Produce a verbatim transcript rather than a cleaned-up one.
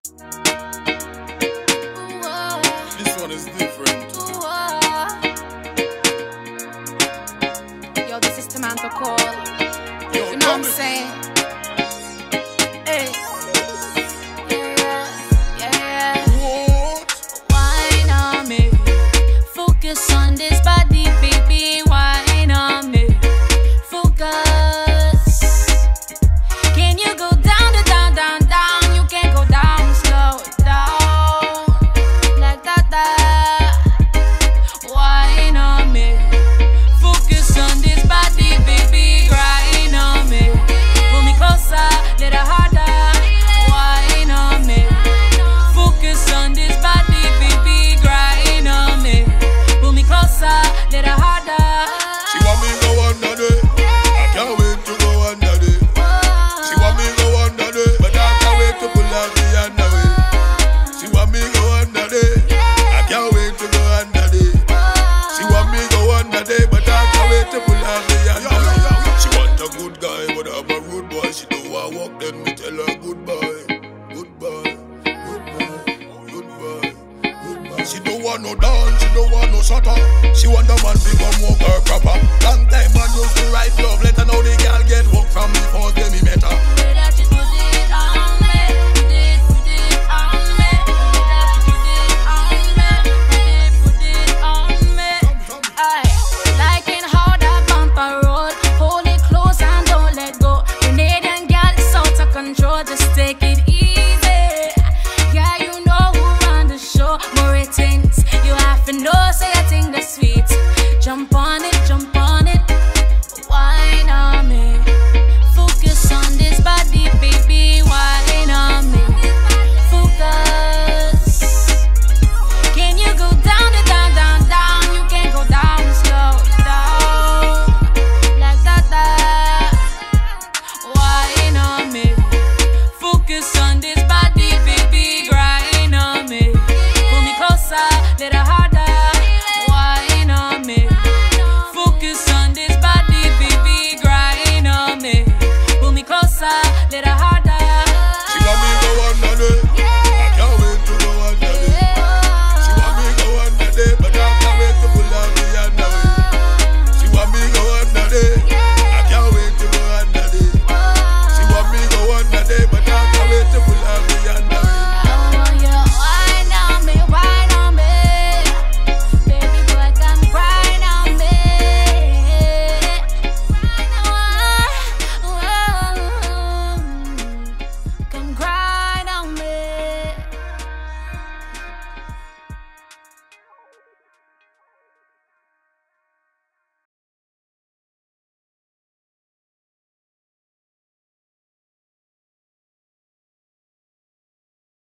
This one is different. Yo, this is Samantha Cole. Yo, You know what I'm saying? Hey. Yeah, yeah, yeah. What? Wine on me. Focus on this body, baby. Wine on me. Focus. Can you go down, down, down, down? You can't go down, slow it down. Like that, that. Wine on me. Focus on this body, baby. Grind on me. Pull me closer, little harder. Wine on me. Focus on this body, baby. Grind on me. Pull me closer, little harder. She want me go under there. I can't wait to go under there. She want me go under there, but I can't wait to pull out the under way. She want me go under there. I can't wait to go under there. She want me go under there, but I can't wait to pull out the under way. She want a good guy, but I'm a rude boy. She don't want walk, then me tell her goodbye, goodbye, goodbye, goodbye, goodbye. She don't want no dance, she don't want no shutter. She want the man to come walk her proper. Long time man used to write love letter, now the girl get work from me for them me met her. That you put it on me, put it, put it on me. That you put it on me, put it, put it on me. Aye, liking how that bumper roll. Hold it close and don't let go. Canadian girl is out of control, just take it easy.